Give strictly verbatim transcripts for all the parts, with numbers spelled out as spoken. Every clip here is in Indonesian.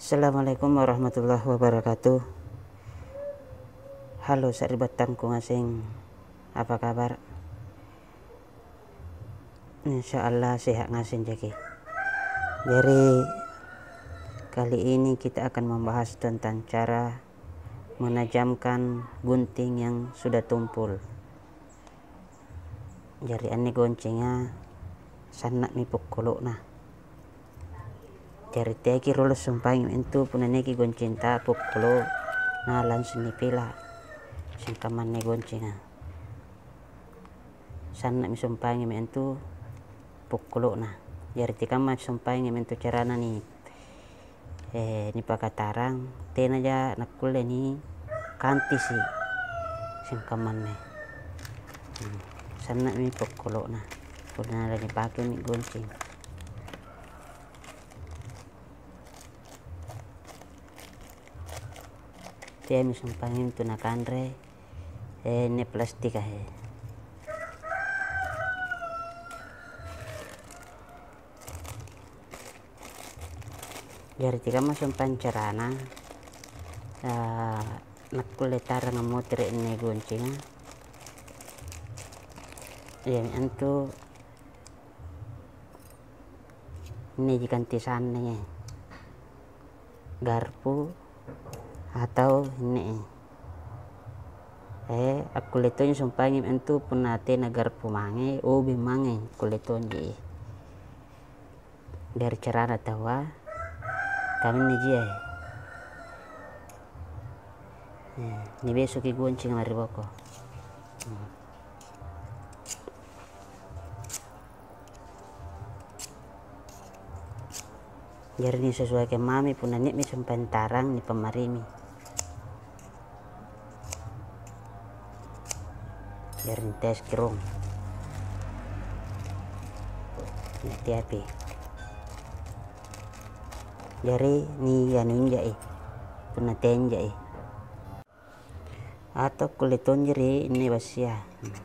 Assalamualaikum warahmatullahi wabarakatuh. Halo saribatan ngasing, apa kabar? Insya Allah sehat ngasing jaki. Jadi kali ini kita akan membahas tentang cara menajamkan gunting yang sudah tumpul. Jadi ini goncengnya sanak mi pukul nah. Jadi teki rolos sumpah itu pun neki gonceng ta pukul nah langsung dipila singkaman ne goncengnya. Sanak mi sumpah itu pukul nah. Jadi tika mah sumpah itu carana nih. Eh ni pakatarang tena aja nakule ni kanti sih singkaman ne. Hmm. Sanak mi pukul nah. Puna lagi pakai mi gonceng. Dia misumpangin tu na kanre eh ne plastik ah. Jadi tika masumpang carana uh, nakule tarang motor ini gonceng. Yang itu ini diganti sana garpu atau ini eh aku letonya sumpahnya itu punate nagar pumange ubi mange kuletonji dari cerana tawa kami nih jia eh ini besok gonceng mari boko. hmm. Jadi ini sesuai ke mami punanya mi sumpah tarang ni pemarimi. Jadi tes kerong nanti api jadi ni anu jai puna tenjai atau kuliton jadi ini basia. hmm.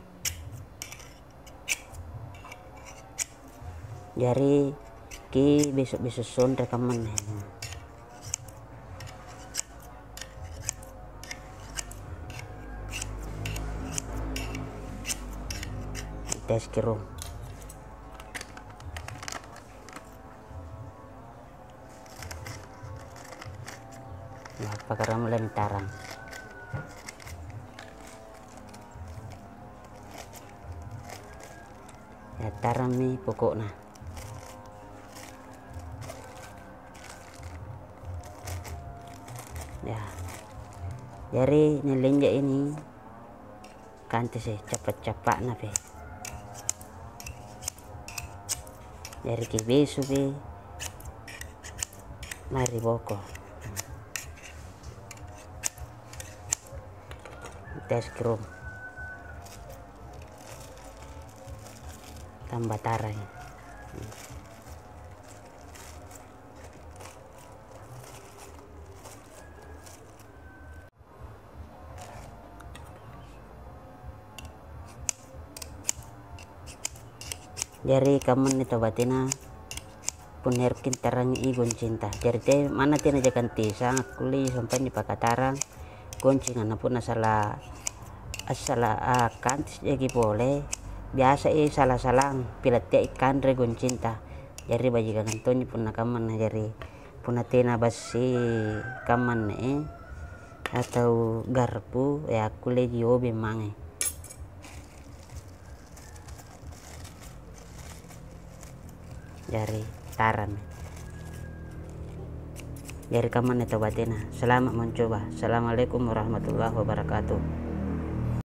Jadi ki besok-besok son rekaman hmm. tes kerong nah pakar mulai tarang ya tarang nih pokoknya. Ya jadi nelenja ini kanti sih cepat-cepat nape. Dari kibesu ke mari boko tes krum tambah tarang. Jadi kamu nih tobatina punerkin tarang i goncinta. Jadi teh mana tina jakan tisang kuli sampai di pakatarang gonceng anak pun asala asala ah, kantis jadi boleh biasa i salah salang pilat teh ikan re goncinta. Jadi bagi kantonnya pun nakaman jadi puna tina basi kaman eh atau garpu ya kuli diobe mange. Dari taran dari kaman itu batina. Selamat mencoba. Assalamualaikum warahmatullahi wabarakatuh.